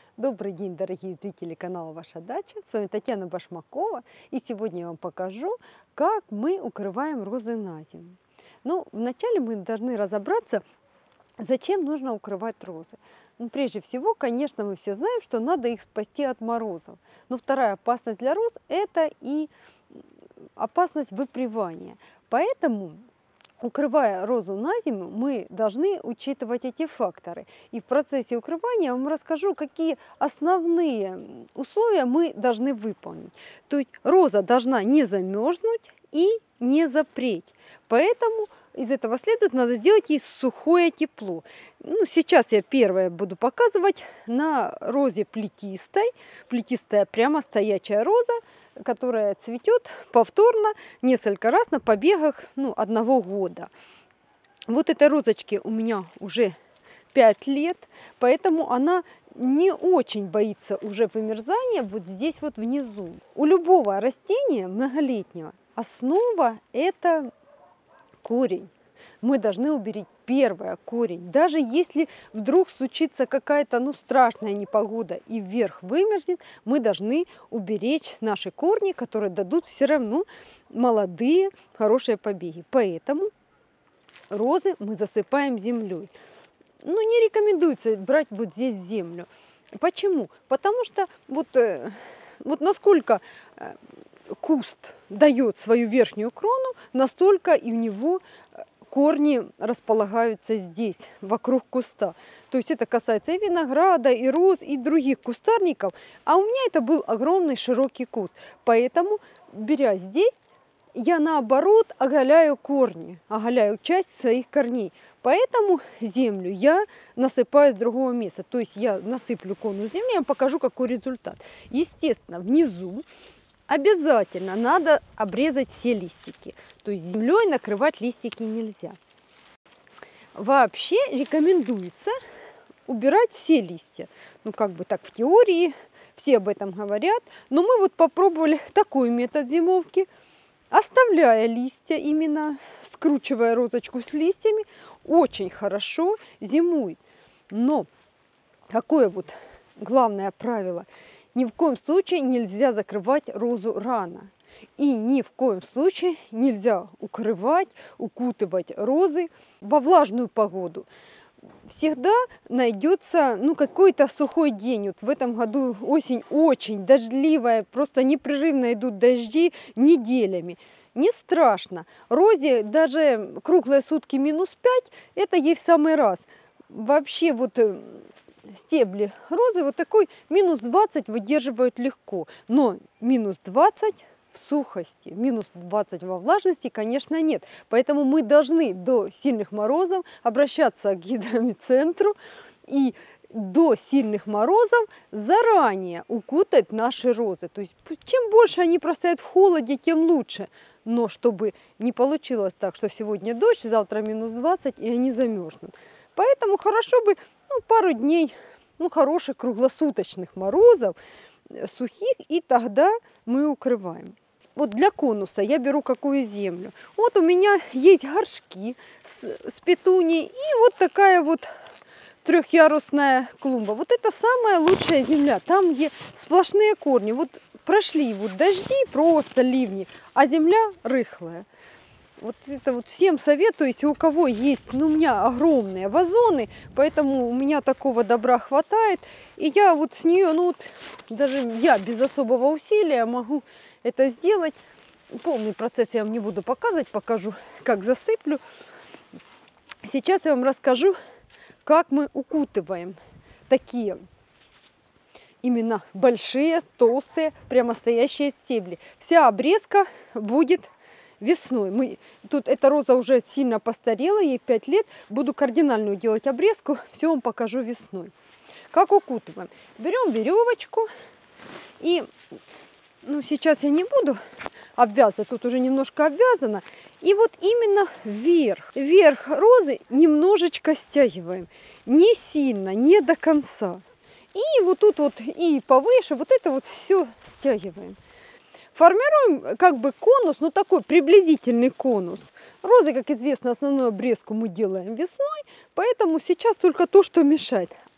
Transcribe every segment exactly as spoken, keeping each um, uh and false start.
Добрый день, дорогие зрители канала Ваша Дача. С вами Татьяна Башмакова. И сегодня я вам покажу, как мы укрываем розы на зиму. Ну, вначале мы должны разобраться, зачем нужно укрывать розы. Ну, прежде всего, конечно, мы все знаем, что надо их спасти от морозов. Но вторая опасность для роз – это и опасность выпривания. Поэтому, укрывая розу на зиму, мы должны учитывать эти факторы. И в процессе укрывания я вам расскажу, какие основные условия мы должны выполнить. То есть роза должна не замерзнуть и не запреть. Поэтому из этого следует, надо сделать ей сухое тепло. Ну, сейчас я первое буду показывать на розе плетистой. Плетистая прямо стоячая роза, которая цветет повторно несколько раз на побегах ну, одного года. Вот этой розочке у меня уже пять лет, поэтому она не очень боится уже вымерзания вот здесь вот внизу. У любого растения многолетнего основа – это корень. Мы должны уберечь первое корень. Даже если вдруг случится какая-то ну, страшная непогода и вверх вымерзнет, мы должны уберечь наши корни, которые дадут все равно молодые хорошие побеги. Поэтому розы мы засыпаем землей. Ну, не рекомендуется брать вот здесь землю. Почему? Потому что вот, вот насколько куст дает свою верхнюю крону, настолько и у него корни располагаются здесь, вокруг куста. То есть это касается и винограда, и роз, и других кустарников. А у меня это был огромный широкий куст. Поэтому, беря здесь, я наоборот оголяю корни, оголяю часть своих корней. Поэтому землю я насыпаю с другого места. То есть я насыплю конус земли, я вам покажу, какой результат. Естественно, внизу обязательно надо обрезать все листики. То есть землей накрывать листики нельзя. Вообще рекомендуется убирать все листья. Ну, как бы так в теории, все об этом говорят. Но мы вот попробовали такой метод зимовки. Оставляя листья, именно скручивая розочку с листьями, очень хорошо зимует. Но какое вот главное правило? Ни в коем случае нельзя закрывать розу рано. И ни в коем случае нельзя укрывать, укутывать розы во влажную погоду. Всегда найдется ну, какой-то сухой день. Вот в этом году осень очень дождливая, просто непрерывно идут дожди неделями. Не страшно. Розе даже круглые сутки минус пять, это ей в самый раз. Вообще вот стебли розы вот такой минус двадцать выдерживают легко. Но минус двадцать в сухости, минус двадцать во влажности, конечно, нет. Поэтому мы должны до сильных морозов обращаться к гидромедцентру и до сильных морозов заранее укутать наши розы. То есть чем больше они простоят в холоде, тем лучше. Но чтобы не получилось так, что сегодня дождь, завтра минус двадцать и они замерзнут. Поэтому хорошо бы ну, пару дней ну, хороших круглосуточных морозов, сухих, и тогда мы укрываем. Вот для конуса я беру какую землю. Вот у меня есть горшки с, с петунией и вот такая вот трехъярусная клумба. Вот это самая лучшая земля. Там, где сплошные корни. Вот прошли вот дожди, просто ливни, а земля рыхлая. Вот это вот всем советую, если у кого есть, ну у меня огромные вазоны, поэтому у меня такого добра хватает. И я вот с нее, ну вот даже я без особого усилия могу это сделать. Полный процесс я вам не буду показывать, покажу, как засыплю. Сейчас я вам расскажу, как мы укутываем такие именно большие, толстые, прямостоящие стебли. Вся обрезка будет весной. Мы, тут эта роза уже сильно постарела, ей пять лет. Буду кардинальную делать обрезку, все вам покажу весной. Как укутываем? Берем веревочку и, ну сейчас я не буду обвязывать, тут уже немножко обвязано. И вот именно вверх, вверх розы немножечко стягиваем. Не сильно, не до конца. И вот тут вот и повыше, вот это вот все стягиваем. Формируем как бы конус, ну такой приблизительный конус. Розы, как известно, основную обрезку мы делаем весной, поэтому сейчас только то, что мешает.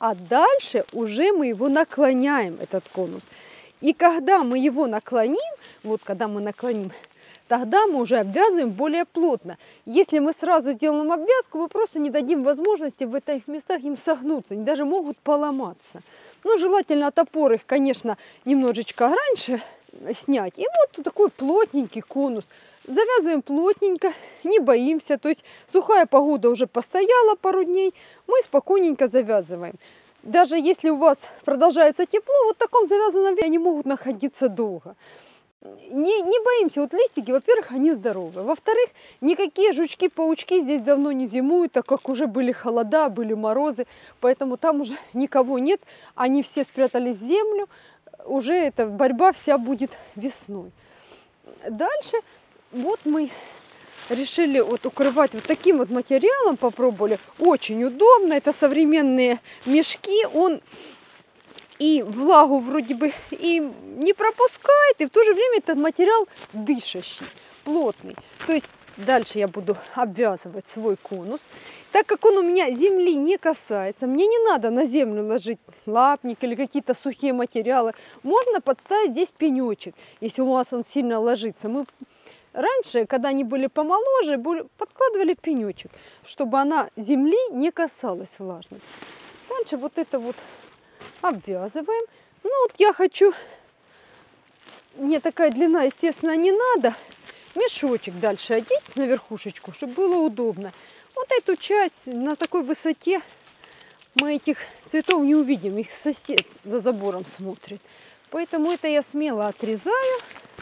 А дальше уже мы его наклоняем, этот конус. И когда мы его наклоним, вот когда мы наклоним, тогда мы уже обвязываем более плотно. Если мы сразу сделаем обвязку, мы просто не дадим возможности в этих местах им согнуться, они даже могут поломаться. Ну, желательно топор их, конечно, немножечко раньше снять. И вот такой плотненький конус. Завязываем плотненько, не боимся. То есть сухая погода уже постояла пару дней, мы спокойненько завязываем. Даже если у вас продолжается тепло, вот в таком завязанном виде они могут находиться долго. Не, не боимся, вот листики, во-первых, они здоровы. Во-вторых, никакие жучки-паучки здесь давно не зимуют, так как уже были холода, были морозы, поэтому там уже никого нет. Они все спрятались в землю, уже эта борьба вся будет весной. Дальше вот мы решили вот укрывать вот таким вот материалом, попробовали. Очень удобно, это современные мешки, он и влагу вроде бы и не пропускает, и в то же время этот материал дышащий, плотный. То есть дальше я буду обвязывать свой конус. Так как он у меня земли не касается, мне не надо на землю ложить лапник или какие-то сухие материалы. Можно подставить здесь пенечек, если у вас он сильно ложится. Мы раньше, когда они были помоложе, подкладывали пенечек, чтобы она земли не касалась влажной. Дальше вот это вот обвязываем. Ну вот я хочу, мне такая длина, естественно, не надо, мешочек дальше одеть на верхушечку, чтобы было удобно. Вот эту часть на такой высоте мы этих цветов не увидим, их сосед за забором смотрит. Поэтому это я смело отрезаю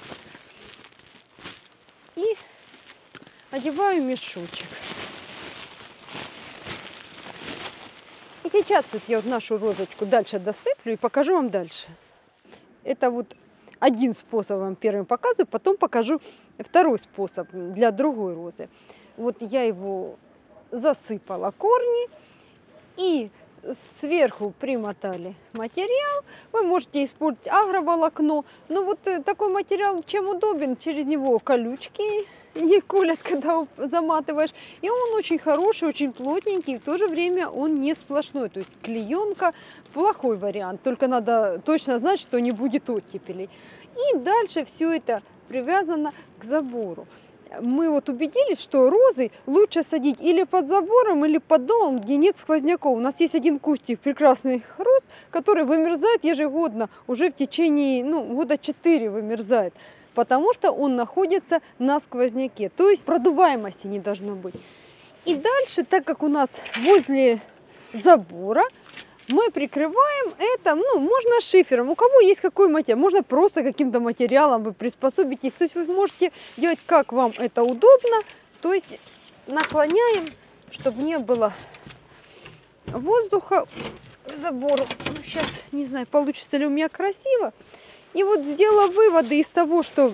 и одеваю мешочек. И сейчас вот я вот нашу розочку дальше досыплю и покажу вам дальше. Это вот один способ вам первым показываю, потом покажу второй способ для другой розы. Вот я его засыпала корни и сверху примотали материал. Вы можете использовать агроволокно, но вот такой материал чем удобен, через него колючки не колят, когда заматываешь. И он очень хороший, очень плотненький, и в то же время он не сплошной. То есть клеенка плохой вариант, только надо точно знать, что не будет оттепелей. И дальше все это привязано к забору. Мы вот убедились, что розы лучше садить или под забором, или под домом, где нет сквозняков. У нас есть один кустик прекрасных роз, который вымерзает ежегодно, уже в течение ну, года четыре вымерзает, потому что он находится на сквозняке, то есть продуваемости не должно быть. И дальше, так как у нас возле забора, мы прикрываем это, ну, можно шифером, у кого есть какой материал, можно просто каким-то материалом вы приспособитесь, то есть вы можете делать, как вам это удобно, то есть наклоняем, чтобы не было воздуха к забору. Ну, сейчас, не знаю, получится ли у меня красиво. И вот сделала выводы из того, что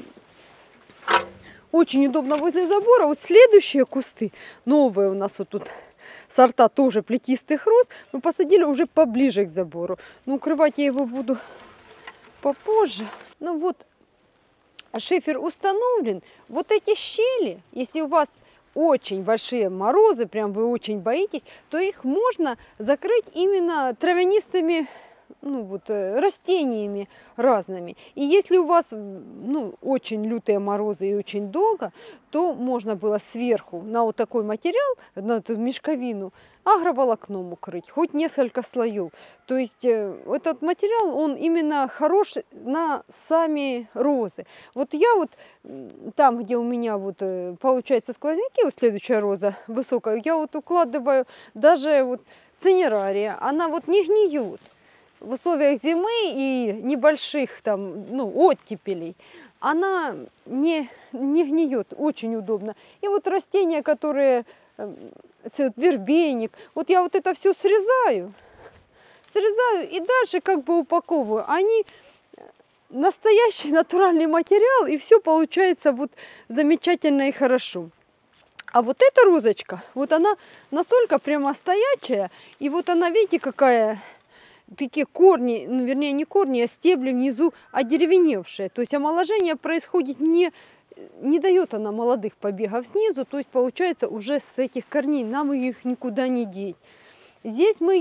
очень удобно возле забора. Вот следующие кусты, новые у нас вот тут сорта тоже плетистых роз, мы посадили уже поближе к забору. Но укрывать я его буду попозже. Ну вот, шифер установлен. Вот эти щели, если у вас очень большие морозы, прям вы очень боитесь, то их можно закрыть именно травянистыми ну, вот, растениями разными. И если у вас ну, очень лютые морозы и очень долго, то можно было сверху на вот такой материал, на эту мешковину, агроволокном укрыть, хоть несколько слоев. То есть э, этот материал, он именно хорош на сами розы. Вот я вот там, где у меня вот э, получается сквозняки, вот следующая роза высокая, я вот укладываю даже вот цинерария, она вот не гниет. В условиях зимы и небольших там, ну, оттепелей она не, не гниет, очень удобно. И вот растения, которые, вербейник, вот я вот это все срезаю, срезаю и дальше как бы упаковываю. Они настоящий натуральный материал, и все получается вот замечательно и хорошо. А вот эта розочка, вот она настолько прямо стоячая, и вот она, видите, какая... такие корни, ну, вернее, не корни, а стебли внизу одеревеневшие. То есть омоложение происходит не, не дает она молодых побегов снизу, то есть получается уже с этих корней нам их никуда не деть. Здесь мы ее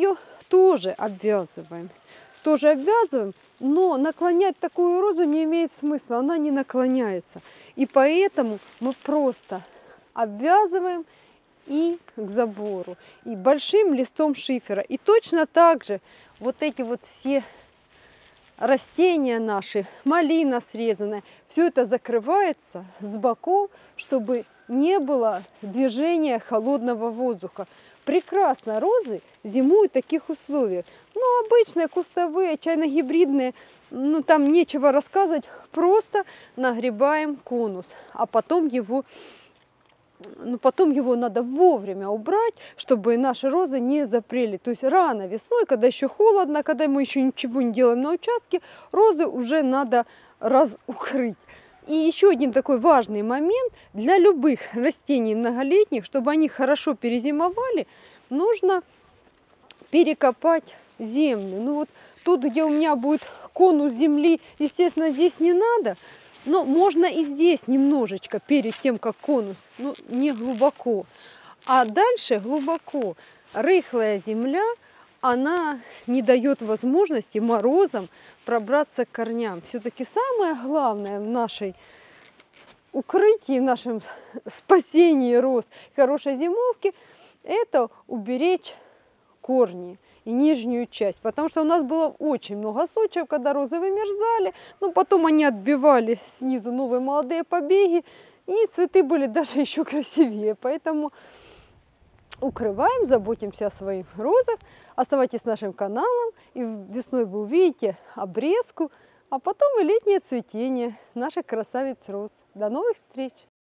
тоже обвязываем. Тоже обвязываем, но наклонять такую розу не имеет смысла, она не наклоняется. И поэтому мы просто обвязываем и к забору, и большим листом шифера. И точно так же вот эти вот все растения наши, малина срезанная, все это закрывается с боков, чтобы не было движения холодного воздуха. Прекрасно розы зимуют в таких условиях. Ну, обычные, кустовые, чайно-гибридные, ну, там нечего рассказывать, просто нагребаем конус, а потом его, ну, потом его надо вовремя убрать, чтобы наши розы не запрели. То есть рано весной, когда еще холодно, когда мы еще ничего не делаем на участке, розы уже надо разукрыть. И еще один такой важный момент: для любых растений многолетних, чтобы они хорошо перезимовали, нужно перекопать землю. Ну вот тут, где у меня будет конус земли, естественно, здесь не надо, но можно и здесь немножечко перед тем, как конус, ну не глубоко. А дальше глубоко. Рыхлая земля, она не дает возможности морозам пробраться к корням. Все-таки самое главное в нашей укрытии, в нашем спасении роз, хорошей зимовки, это уберечь корни и нижнюю часть. Потому что у нас было очень много случаев, когда розы вымерзали, но потом они отбивали снизу новые молодые побеги, и цветы были даже еще красивее. Поэтому укрываем, заботимся о своих розах. Оставайтесь с нашим каналом, и весной вы увидите обрезку, а потом и летнее цветение наших красавиц роз. До новых встреч!